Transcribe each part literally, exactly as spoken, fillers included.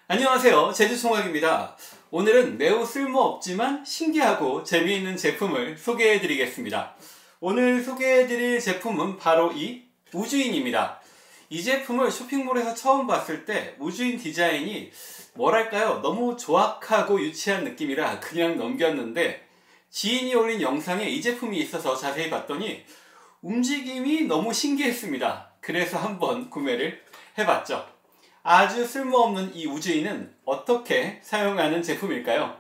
안녕하세요, 제주총각입니다. 오늘은 매우 쓸모없지만 신기하고 재미있는 제품을 소개해 드리겠습니다. 오늘 소개해 드릴 제품은 바로 이 우주인입니다. 이 제품을 쇼핑몰에서 처음 봤을 때 우주인 디자인이 뭐랄까요, 너무 조악하고 유치한 느낌이라 그냥 넘겼는데, 지인이 올린 영상에 이 제품이 있어서 자세히 봤더니 움직임이 너무 신기했습니다. 그래서 한번 구매를 해봤죠. 아주 쓸모없는 이 우주인은 어떻게 사용하는 제품일까요?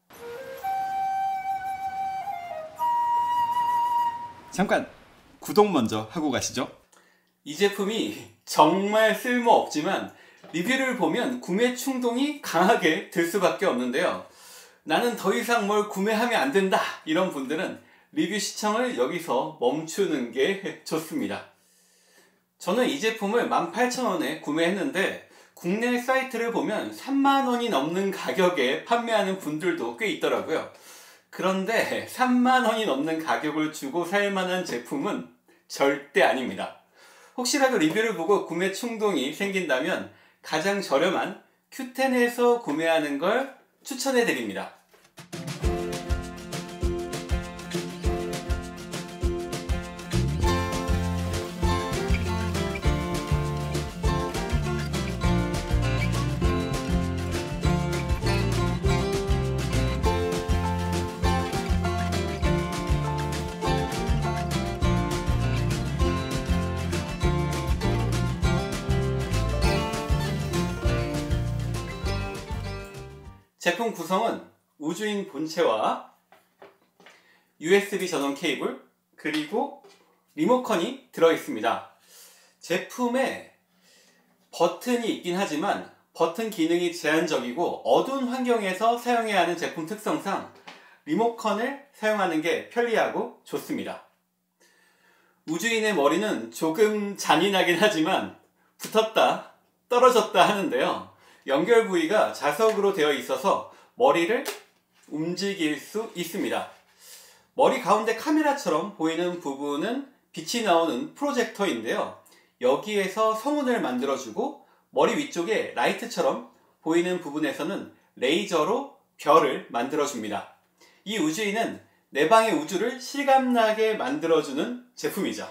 잠깐 구독 먼저 하고 가시죠. 이 제품이 정말 쓸모없지만 리뷰를 보면 구매 충동이 강하게 들 수밖에 없는데요. 나는 더 이상 뭘 구매하면 안 된다, 이런 분들은 리뷰 시청을 여기서 멈추는 게 좋습니다. 저는 이 제품을 만 팔천 원에 구매했는데 국내 사이트를 보면 삼만 원이 넘는 가격에 판매하는 분들도 꽤 있더라고요. 그런데 삼만 원이 넘는 가격을 주고 살 만한 제품은 절대 아닙니다. 혹시라도 리뷰를 보고 구매 충동이 생긴다면 가장 저렴한 큐텐에서 구매하는 걸 추천해 드립니다. 제품 구성은 우주인 본체와 유에스비 전원 케이블 그리고 리모컨이 들어있습니다. 제품에 버튼이 있긴 하지만 버튼 기능이 제한적이고 어두운 환경에서 사용해야 하는 제품 특성상 리모컨을 사용하는 게 편리하고 좋습니다. 우주인의 머리는 조금 잔인하긴 하지만 붙었다 떨어졌다 하는데요. 연결 부위가 자석으로 되어 있어서 머리를 움직일 수 있습니다. 머리 가운데 카메라처럼 보이는 부분은 빛이 나오는 프로젝터인데요. 여기에서 성운을 만들어주고 머리 위쪽에 라이트처럼 보이는 부분에서는 레이저로 별을 만들어줍니다. 이 우주인은 내 방의 우주를 실감나게 만들어주는 제품이죠.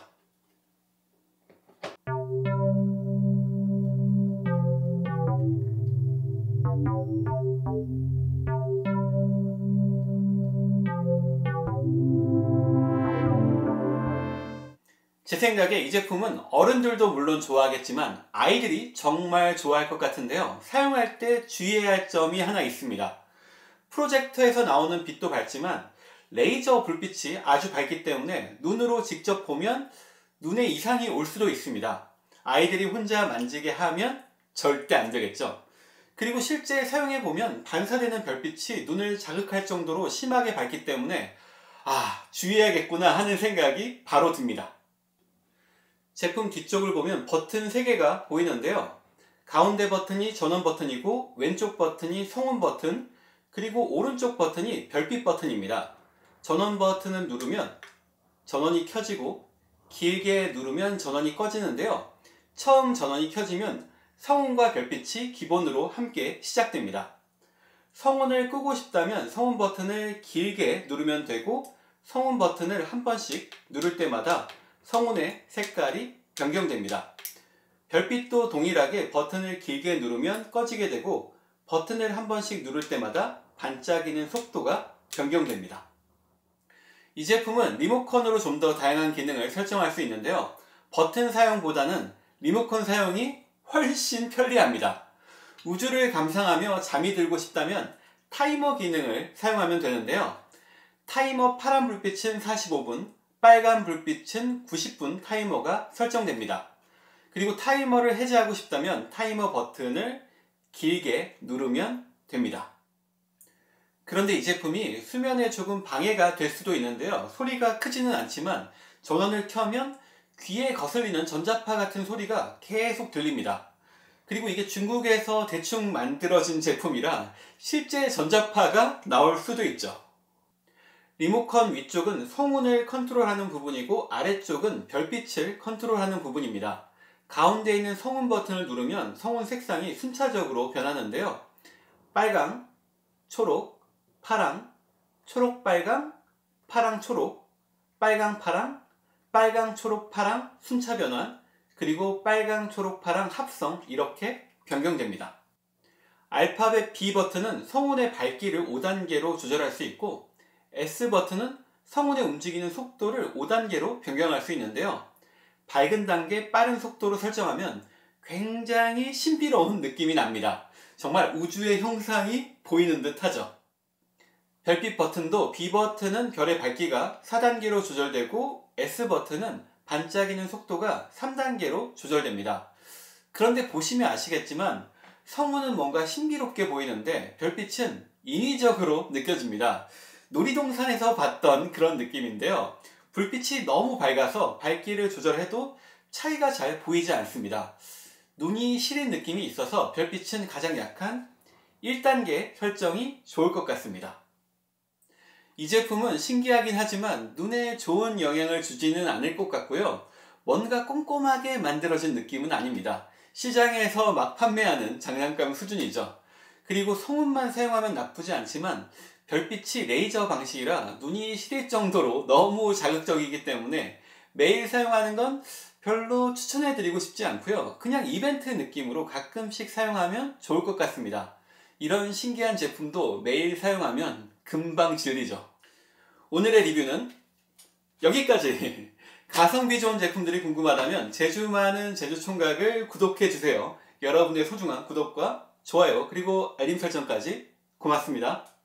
제 생각에 이 제품은 어른들도 물론 좋아하겠지만 아이들이 정말 좋아할 것 같은데요. 사용할 때 주의해야 할 점이 하나 있습니다. 프로젝터에서 나오는 빛도 밝지만 레이저 불빛이 아주 밝기 때문에 눈으로 직접 보면 눈에 이상이 올 수도 있습니다. 아이들이 혼자 만지게 하면 절대 안 되겠죠. 그리고 실제 사용해보면 반사되는 별빛이 눈을 자극할 정도로 심하게 밝기 때문에 아, 주의해야겠구나 하는 생각이 바로 듭니다. 제품 뒤쪽을 보면 버튼 세 개가 보이는데요. 가운데 버튼이 전원 버튼이고 왼쪽 버튼이 성운 버튼, 그리고 오른쪽 버튼이 별빛 버튼입니다. 전원 버튼을 누르면 전원이 켜지고 길게 누르면 전원이 꺼지는데요. 처음 전원이 켜지면 성운과 별빛이 기본으로 함께 시작됩니다. 성운을 끄고 싶다면 성운 버튼을 길게 누르면 되고, 성운 버튼을 한 번씩 누를 때마다 성운의 색깔이 변경됩니다. 별빛도 동일하게 버튼을 길게 누르면 꺼지게 되고 버튼을 한 번씩 누를 때마다 반짝이는 속도가 변경됩니다. 이 제품은 리모컨으로 좀 더 다양한 기능을 설정할 수 있는데요. 버튼 사용보다는 리모컨 사용이 훨씬 편리합니다. 우주를 감상하며 잠이 들고 싶다면 타이머 기능을 사용하면 되는데요. 타이머 파란 불빛은 사십오 분, 빨간 불빛은 구십 분 타이머가 설정됩니다. 그리고 타이머를 해제하고 싶다면 타이머 버튼을 길게 누르면 됩니다. 그런데 이 제품이 수면에 조금 방해가 될 수도 있는데요. 소리가 크지는 않지만 전원을 켜면 귀에 거슬리는 전자파 같은 소리가 계속 들립니다. 그리고 이게 중국에서 대충 만들어진 제품이라 실제 전자파가 나올 수도 있죠. 리모컨 위쪽은 성운을 컨트롤하는 부분이고 아래쪽은 별빛을 컨트롤하는 부분입니다. 가운데 있는 성운 버튼을 누르면 성운 색상이 순차적으로 변하는데요. 빨강, 초록, 파랑, 초록, 빨강, 파랑, 초록, 빨강, 파랑, 빨강, 초록, 파랑 순차 변환, 그리고 빨강, 초록, 파랑 합성 이렇게 변경됩니다. 알파벳 B 버튼은 성운의 밝기를 오 단계로 조절할 수 있고 S 버튼은 성운의 움직이는 속도를 오 단계로 변경할 수 있는데요. 밝은 단계, 빠른 속도로 설정하면 굉장히 신비로운 느낌이 납니다. 정말 우주의 형상이 보이는 듯 하죠. 별빛 버튼도 B 버튼은 별의 밝기가 사 단계로 조절되고 S 버튼은 반짝이는 속도가 삼 단계로 조절됩니다. 그런데 보시면 아시겠지만 성운은 뭔가 신비롭게 보이는데 별빛은 인위적으로 느껴집니다. 놀이동산에서 봤던 그런 느낌인데요. 불빛이 너무 밝아서 밝기를 조절해도 차이가 잘 보이지 않습니다. 눈이 시린 느낌이 있어서 별빛은 가장 약한 일 단계 설정이 좋을 것 같습니다. 이 제품은 신기하긴 하지만 눈에 좋은 영향을 주지는 않을 것 같고요. 뭔가 꼼꼼하게 만들어진 느낌은 아닙니다. 시장에서 막 판매하는 장난감 수준이죠. 그리고 성운만 사용하면 나쁘지 않지만 별빛이 레이저 방식이라 눈이 시릴 정도로 너무 자극적이기 때문에 매일 사용하는 건 별로 추천해드리고 싶지 않고요. 그냥 이벤트 느낌으로 가끔씩 사용하면 좋을 것 같습니다. 이런 신기한 제품도 매일 사용하면 금방 질리죠. 오늘의 리뷰는 여기까지. 가성비 좋은 제품들이 궁금하다면 제주 많은 제주총각을 구독해주세요. 여러분의 소중한 구독과 좋아요 그리고 알림 설정까지 고맙습니다.